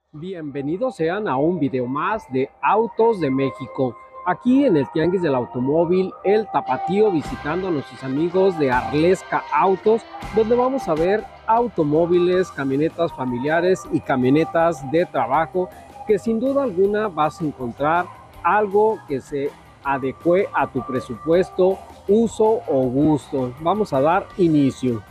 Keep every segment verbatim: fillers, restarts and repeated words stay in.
Bienvenidos sean a un video más de Autos de México. Aquí en el Tianguis del Automóvil, el Tapatío, visitando a nuestros amigos de Arlesca Autos, donde vamos a ver automóviles, camionetas familiares y camionetas de trabajo, que sin duda alguna vas a encontrar algo que se adecue a tu presupuesto, uso o gusto. Vamos a dar inicio.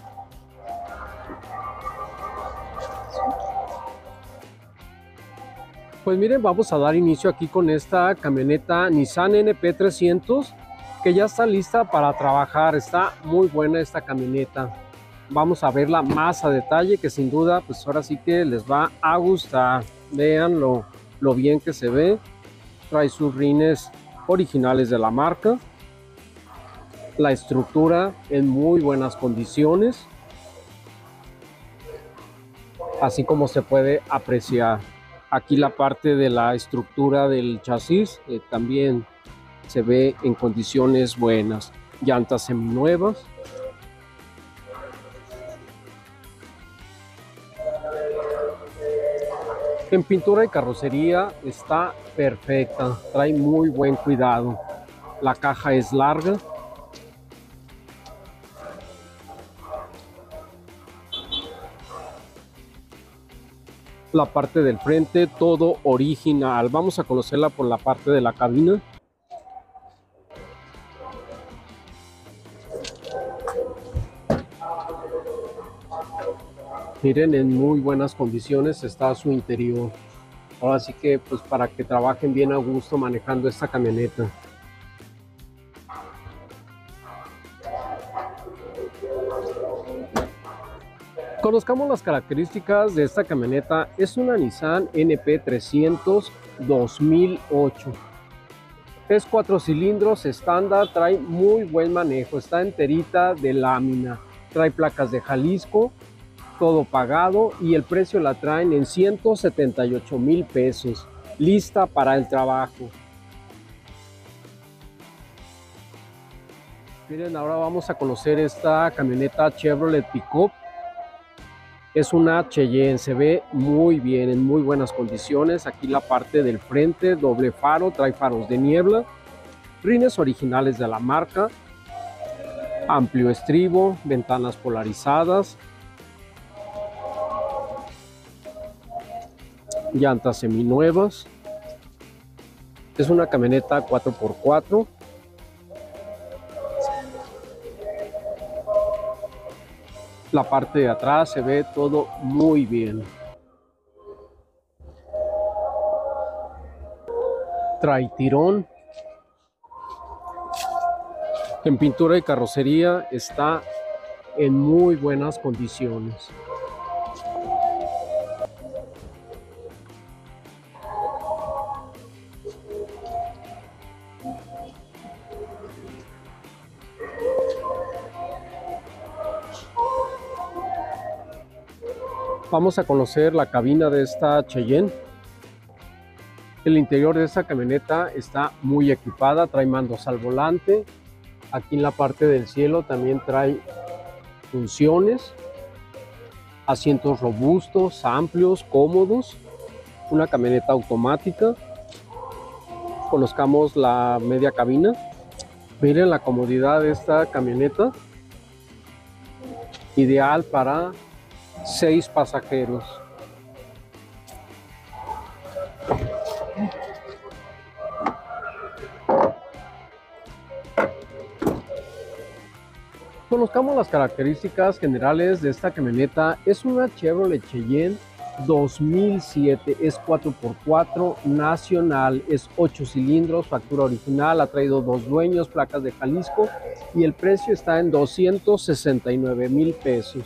Pues miren, vamos a dar inicio aquí con esta camioneta Nissan N P trescientos, que ya está lista para trabajar. Está muy buena esta camioneta. Vamos a verla más a detalle, que sin duda pues ahora sí que les va a gustar. Vean lo, lo bien que se ve. Trae sus rines originales de la marca. La estructura en muy buenas condiciones, así como se puede apreciar. Aquí la parte de la estructura del chasis eh, también se ve en condiciones buenas. Llantas seminuevas. En pintura y carrocería está perfecta. Trae muy buen cuidado. La caja es larga. La parte del frente, todo original. Vamos a conocerla por la parte de la cabina. Miren, en muy buenas condiciones está su interior. Ahora sí que pues para que trabajen bien a gusto manejando esta camioneta. Conozcamos las características de esta camioneta. Es una Nissan N P trescientos dos mil ocho. Es cuatro cilindros estándar, trae muy buen manejo, está enterita de lámina, trae placas de Jalisco, todo pagado, y el precio la traen en ciento setenta y ocho mil pesos, lista para el trabajo. Miren, ahora vamos a conocer esta camioneta Chevrolet Pickup. Es una Cheyenne, se ve muy bien, en muy buenas condiciones. Aquí la parte del frente, doble faro, trae faros de niebla, rines originales de la marca, amplio estribo, ventanas polarizadas, llantas seminuevas. Es una camioneta cuatro por cuatro. La parte de atrás se ve todo muy bien. Trae tirón. En pintura y carrocería está en muy buenas condiciones. Vamos a conocer la cabina de esta Cheyenne. El interior de esta camioneta está muy equipada, trae mandos al volante. Aquí en la parte del cielo también trae funciones, asientos robustos, amplios, cómodos, una camioneta automática. Conozcamos la media cabina. Miren la comodidad de esta camioneta, ideal para seis pasajeros. Conozcamos las características generales de esta camioneta. Es una Chevrolet Cheyenne dos mil siete, es cuatro por cuatro nacional, es ocho cilindros, factura original, ha traído dos dueños, placas de Jalisco, y el precio está en doscientos sesenta y nueve mil pesos.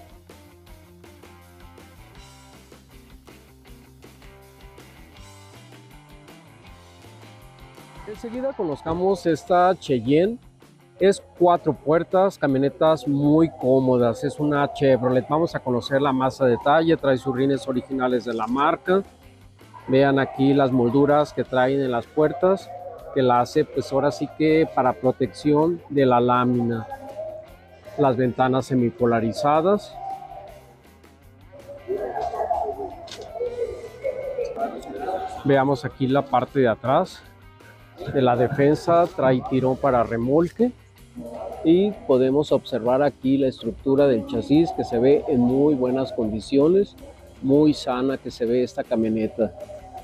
Enseguida conozcamos esta Cheyenne. Es cuatro puertas, camionetas muy cómodas, es una Chevrolet. Vamos a conocerla más a detalle. Trae sus rines originales de la marca. Vean aquí las molduras que traen en las puertas, que la hace pues ahora sí que para protección de la lámina. Las ventanas semipolarizadas. Veamos aquí la parte de atrás de la defensa, trae tirón para remolque y podemos observar aquí la estructura del chasis que se ve en muy buenas condiciones, muy sana que se ve esta camioneta.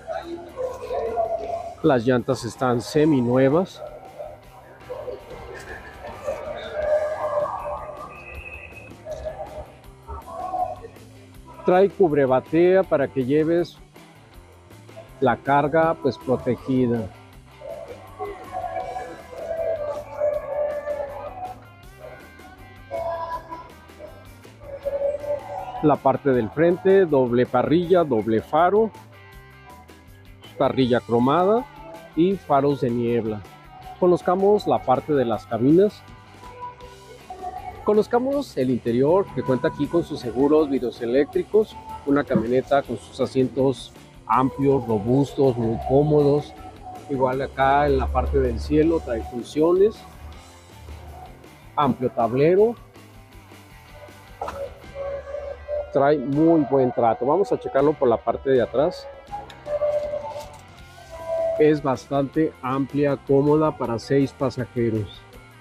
Las llantas están semi nuevas. Trae cubrebatea para que lleves la carga pues protegida. La parte del frente, doble parrilla, doble faro, parrilla cromada y faros de niebla. Conozcamos la parte de las cabinas. Conozcamos el interior, que cuenta aquí con sus seguros vidrios eléctricos, una camioneta con sus asientos amplios, robustos, muy cómodos. Igual acá en la parte del cielo trae funciones, amplio tablero, trae muy buen trato. Vamos a checarlo por la parte de atrás. Es bastante amplia, cómoda para seis pasajeros.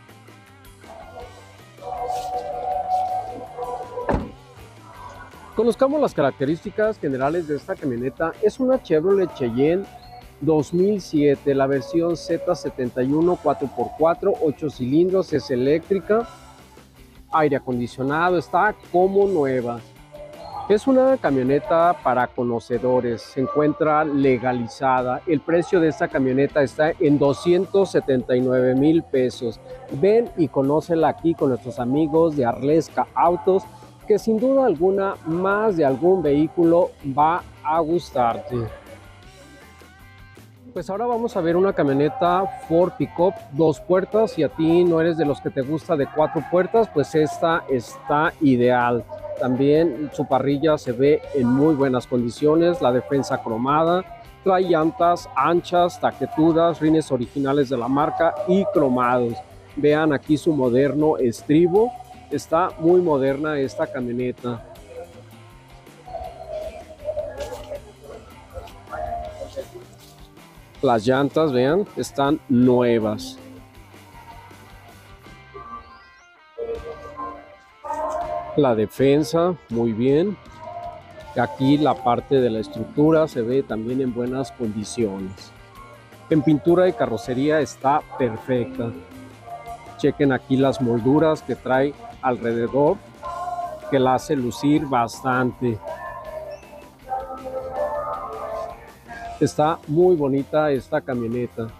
Conozcamos las características generales de esta camioneta. Es una Chevrolet Cheyenne dos mil siete, la versión Z setenta y uno cuatro por cuatro, ocho cilindros, es eléctrica, aire acondicionado, está como nueva. Es una camioneta para conocedores, se encuentra legalizada. El precio de esta camioneta está en doscientos setenta y nueve mil pesos. Ven y conócela aquí con nuestros amigos de Arlesca Autos, que sin duda alguna más de algún vehículo va a gustarte. Pues ahora vamos a ver una camioneta Ford Pickup dos puertas. Si a ti no eres de los que te gusta de cuatro puertas, pues esta está ideal. También su parrilla se ve en muy buenas condiciones, la defensa cromada, trae llantas anchas, taquetudas, rines originales de la marca y cromados. Vean aquí su moderno estribo. Está muy moderna esta camioneta. Las llantas, vean, están nuevas. La defensa, muy bien. Aquí la parte de la estructura se ve también en buenas condiciones. En pintura de carrocería está perfecta. Chequen aquí las molduras que trae alrededor, que la hace lucir bastante. Está muy bonita esta camioneta.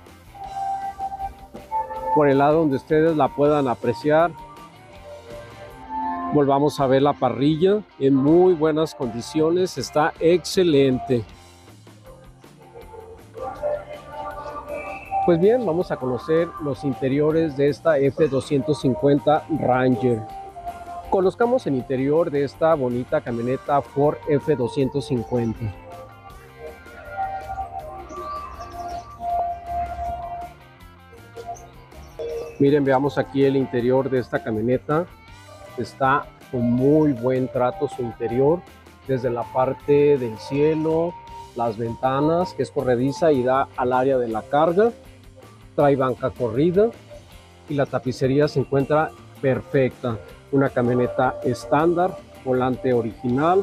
Por el lado donde ustedes la puedan apreciar, volvamos a ver la parrilla en muy buenas condiciones, está excelente. Pues bien, vamos a conocer los interiores de esta F doscientos cincuenta Ranger. Conozcamos el interior de esta bonita camioneta Ford F doscientos cincuenta. Miren, veamos aquí el interior de esta camioneta. Está con muy buen trato su interior, desde la parte del cielo, las ventanas, que es corrediza y da al área de la carga. Trae banca corrida y la tapicería se encuentra perfecta. Una camioneta estándar, volante original.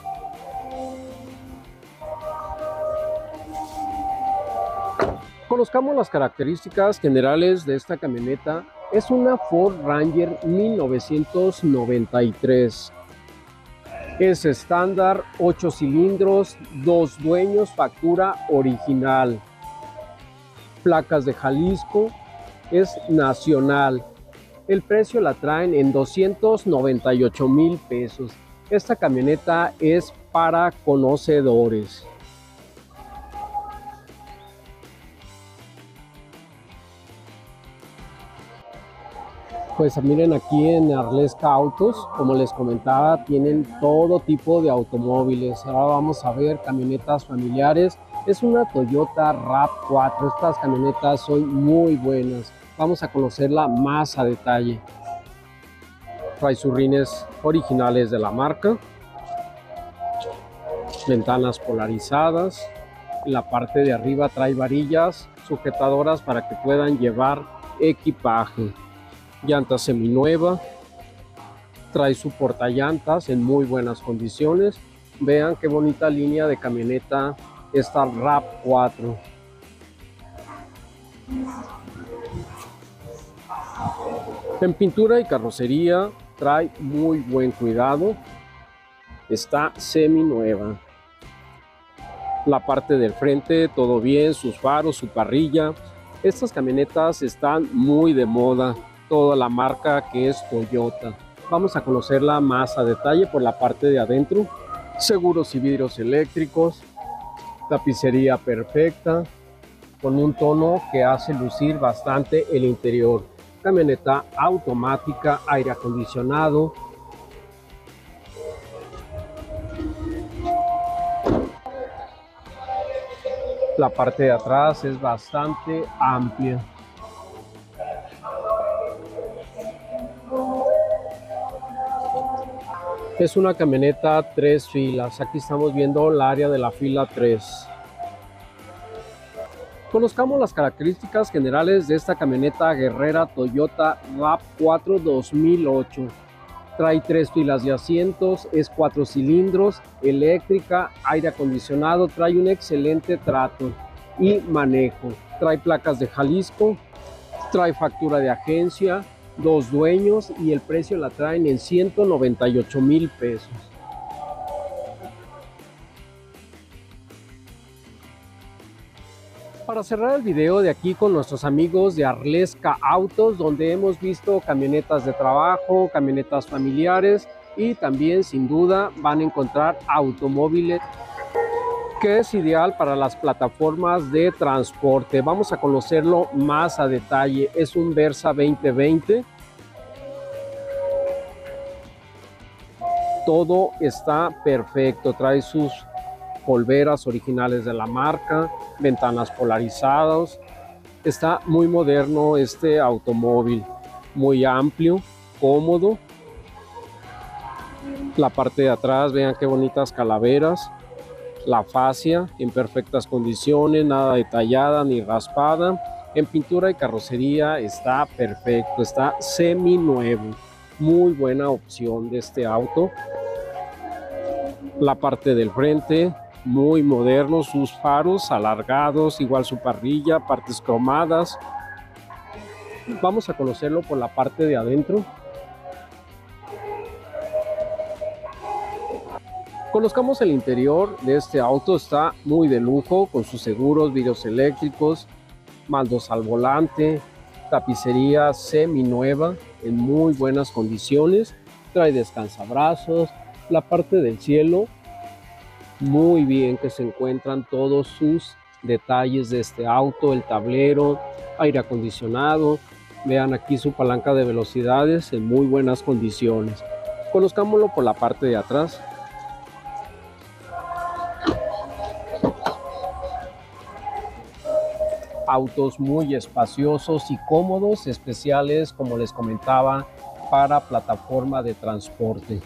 Conozcamos las características generales de esta camioneta. Es una Ford Ranger mil novecientos noventa y tres. Es estándar, ocho cilindros, dos dueños, factura original. Placas de Jalisco, es nacional. El precio la traen en doscientos noventa y ocho mil pesos. Esta camioneta es para conocedores. Pues miren, aquí en Arlesca Autos, como les comentaba, tienen todo tipo de automóviles. Ahora vamos a ver camionetas familiares. Es una Toyota RAV cuatro. Estas camionetas son muy buenas. Vamos a conocerla más a detalle. Trae sus rines originales de la marca. Ventanas polarizadas. En la parte de arriba trae varillas sujetadoras para que puedan llevar equipaje. Llanta seminueva. Trae su portallantas en muy buenas condiciones. Vean qué bonita línea de camioneta esta RAV cuatro. En pintura y carrocería trae muy buen cuidado. Está seminueva. La parte del frente todo bien, sus faros, su parrilla. Estas camionetas están muy de moda. Toda la marca que es Toyota. Vamos a conocerla más a detalle por la parte de adentro. Seguros y vidrios eléctricos, tapicería perfecta, con un tono que hace lucir bastante el interior. Camioneta automática, aire acondicionado. La parte de atrás es bastante amplia. Es una camioneta tres filas. Aquí estamos viendo el área de la fila tres. Conozcamos las características generales de esta camioneta guerrera Toyota RAV cuatro dos mil ocho. Trae tres filas de asientos, es cuatro cilindros, eléctrica, aire acondicionado, trae un excelente trato y manejo. Trae placas de Jalisco, trae factura de agencia, dos dueños y el precio la traen en ciento noventa y ocho mil pesos. Para cerrar el video de aquí con nuestros amigos de Arlesca Autos, donde hemos visto camionetas de trabajo, camionetas familiares y también sin duda van a encontrar automóviles que es ideal para las plataformas de transporte. Vamos a conocerlo más a detalle. Es un Versa veinte veinte. Todo está perfecto. Trae sus polveras originales de la marca, ventanas polarizadas. Está muy moderno este automóvil, muy amplio, cómodo. La parte de atrás, vean qué bonitas calaveras. La fascia en perfectas condiciones, nada detallada ni raspada. En pintura y carrocería está perfecto, está semi nuevo. Muy buena opción de este auto. La parte del frente, muy moderno, sus faros alargados, igual su parrilla, partes cromadas. Vamos a conocerlo por la parte de adentro. Conozcamos el interior de este auto. Está muy de lujo con sus seguros, vidrios eléctricos, mandos al volante, tapicería semi nueva en muy buenas condiciones. Trae descansabrazos, la parte del cielo muy bien, que se encuentran todos sus detalles de este auto, el tablero, aire acondicionado. Vean aquí su palanca de velocidades en muy buenas condiciones. Conozcámoslo por la parte de atrás. Autos muy espaciosos y cómodos, especiales, como les comentaba, para plataforma de transporte.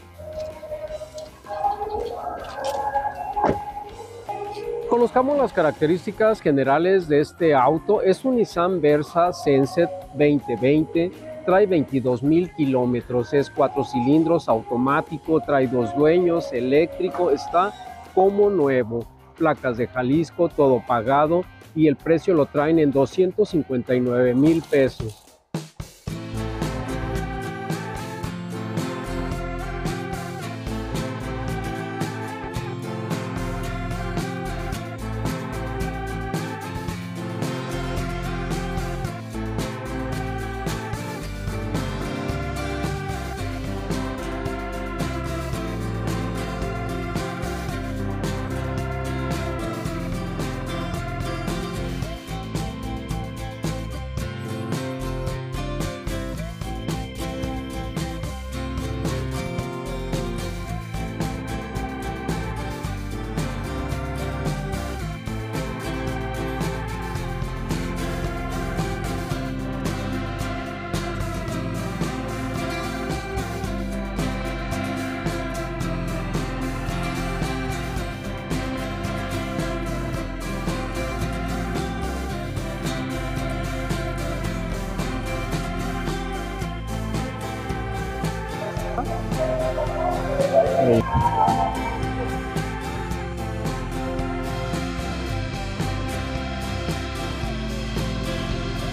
Conozcamos las características generales de este auto. Es un Nissan Versa Sunset veinte veinte, trae veintidós mil kilómetros, es cuatro cilindros, automático, trae dos dueños, eléctrico, está como nuevo. Placas de Jalisco, todo pagado. Y el precio lo traen en doscientos cincuenta y nueve mil pesos. luego.